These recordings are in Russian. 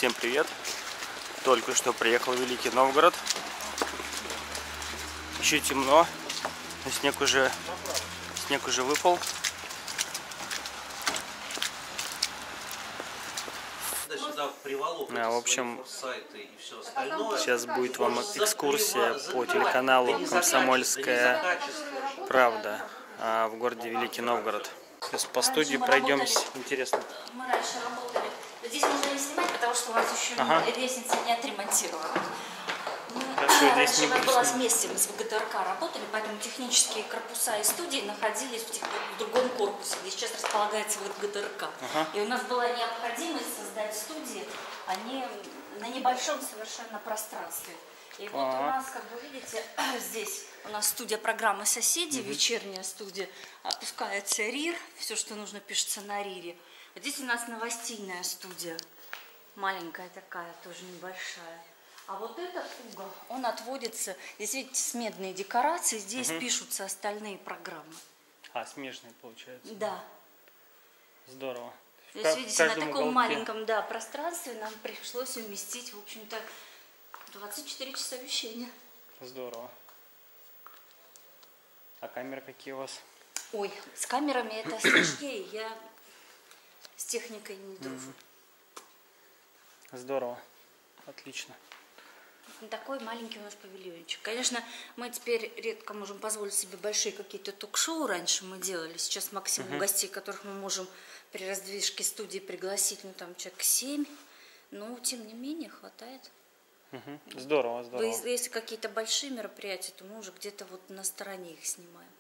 Всем привет! Только что приехал в Великий Новгород. Еще темно, но снег уже выпал. В общем, сейчас будет вам экскурсия по телеканалу «Комсомольская правда» в городе Великий Новгород. Сейчас по студии пройдемся. Интересно. Мы раньше работали. Здесь можно не снимать, потому что у вас еще лестница не отремонтирована. Хорошо, здесь не буду. Была вместе, мы с ВГТРК работали, поэтому технические корпуса и студии находились в другом корпусе, где сейчас располагается ВГТРК. И у нас была необходимость создать студии, они на небольшом совершенно пространстве. И вот у нас, как вы видите, здесь у нас студия программы «Соседи», вечерняя студия, опускается РИР, все, что нужно, пишется на РИРе. Вот здесь у нас новостейная студия, маленькая такая, тоже небольшая. А вот этот угол, он отводится, здесь, видите, с медной декорацией, здесь пишутся остальные программы. Смежные, получается? Да. Здорово. Здесь, видите, на таком маленьком пространстве нам пришлось уместить, в общем-то, 24 часа вещания. Здорово. А камеры какие у вас? Ой, с камерами это сложнее, я с техникой не дружу. Здорово. Отлично. Такой маленький у нас павильончик. Конечно, мы теперь редко можем позволить себе большие какие-то ток-шоу. Раньше мы делали. Сейчас максимум гостей, которых мы можем при раздвижке студии пригласить, ну там человек 7. Но, тем не менее, хватает. Здорово, здорово. Если какие-то большие мероприятия, то мы уже где-то вот на стороне их снимаем.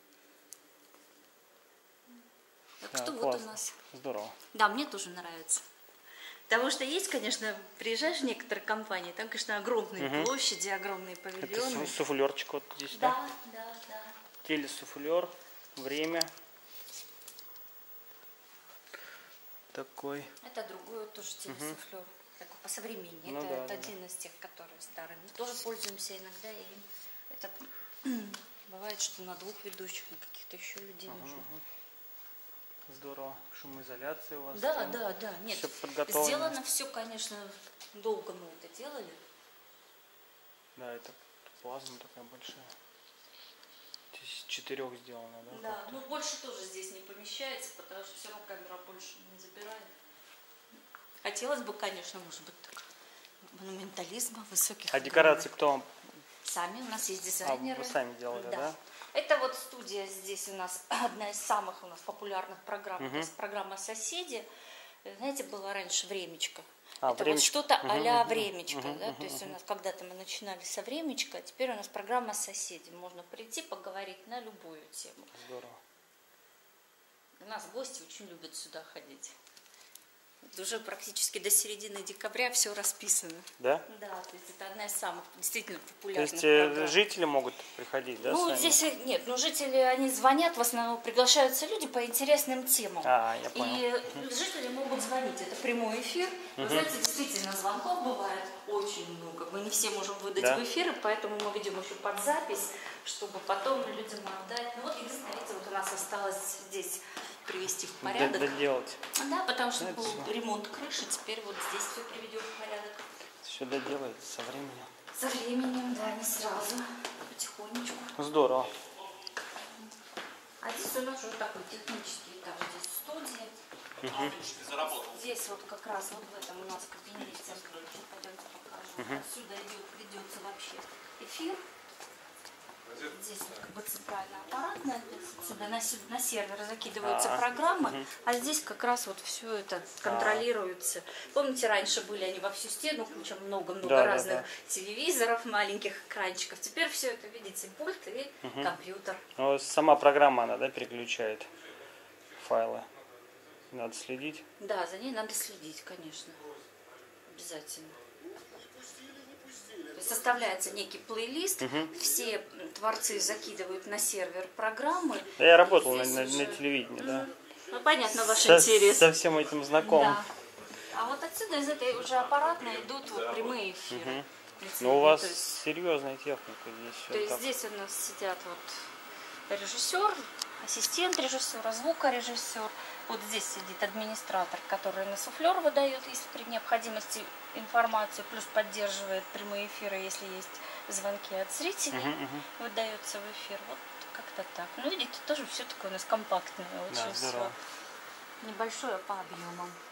Так что вот у нас. Здорово. Да, мне тоже нравится. Потому что есть, конечно, приезжаешь в некоторые компании, там, конечно, огромные площади, огромные павильоны. Это суфлерчик вот здесь, да? Да. Телесуфлер, время. Такой. Это другой тоже телесуфлер. Такой посовременнее. Ну, это один из тех, которые старые. Мы тоже пользуемся иногда. И это бывает, что на двух ведущих, на каких-то еще людей нужно. Здорово. Шумоизоляция у вас? Да. Нет, все подготовлено. Сделано все, конечно, долго мы это делали. Да, это плазма такая большая. Из 4 сделано, да? Да, но больше тоже здесь не помещается, потому что все равно камера больше не забирает. Хотелось бы, конечно, может быть, так монументализма, высоких. А декорации кто вам? Сами, у нас есть дизайнеры. Вы сами делали, да? Это вот студия здесь у нас, одна из самых у нас популярных программ, то есть программа «Соседи». Знаете, было раньше «Времечко». Это вот что-то а-ля «Времечко», да? То есть у нас когда-то мы начинали со «Времечка», а теперь у нас программа «Соседи». Можно прийти, поговорить на любую тему. Здорово. У нас гости очень любят сюда ходить. Уже практически до середины декабря все расписано. Да? Да, то есть это одна из самых действительно популярных программ. То есть жители могут приходить, да? Ну, здесь нет, но жители, они звонят, в основном приглашаются люди по интересным темам. Я понял. И жители могут звонить, это прямой эфир. Вы знаете, действительно, звонков бывает очень много. Мы не все можем выдать в эфир, поэтому мы ведем еще под запись, чтобы потом людям отдать. Ну вот, единственное, видите, вот у нас осталось здесь привести в порядок. Доделать. Да, потому что был ремонт крыши, теперь вот здесь все приведем в порядок. Все доделается со временем. Со временем, да, не сразу, потихонечку. Здорово. А здесь у нас уже такой технический этаж, здесь студия. Здесь вот как раз вот в этом у нас кабинете, пойдемте покажу. Отсюда ведется вообще эфир. Здесь вот как бы центральная аппаратная, сюда на сервер закидываются программы, а здесь как раз вот все это контролируется. Помните, раньше были они во всю стену, куча много-много разных телевизоров, маленьких экранчиков. Теперь все это, видите, пульт и компьютер. Но сама программа, она, переключает файлы. Надо следить? Да, за ней надо следить, конечно. Обязательно. Составляется некий плейлист, все творцы закидывают на сервер программы. Да, я работал на телевидении, да. Ну, понятно, ваш интерес. Со всем этим знаком. Да. А вот отсюда из этой уже аппаратной идут вот прямые эфиры. Ну, у вас серьезная техника здесь. То есть здесь у нас сидят вот режиссер, ассистент режиссера, звукорежиссер. Вот здесь сидит администратор, который на суфлер выдает, если при необходимости, информацию, плюс поддерживает прямые эфиры, если есть звонки от зрителей, выдается в эфир. Вот как-то так. Ну, видите, тоже все такое у нас компактное, очень все. Небольшое по объемам.